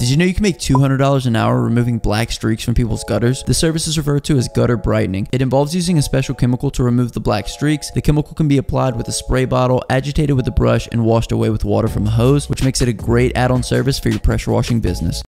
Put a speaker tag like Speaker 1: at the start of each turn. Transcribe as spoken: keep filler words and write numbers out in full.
Speaker 1: Did you know you can make two hundred dollars an hour removing black streaks from people's gutters? This service is referred to as gutter brightening. It involves using a special chemical to remove the black streaks. The chemical can be applied with a spray bottle, agitated with a brush, and washed away with water from a hose, which makes it a great add-on service for your pressure washing business.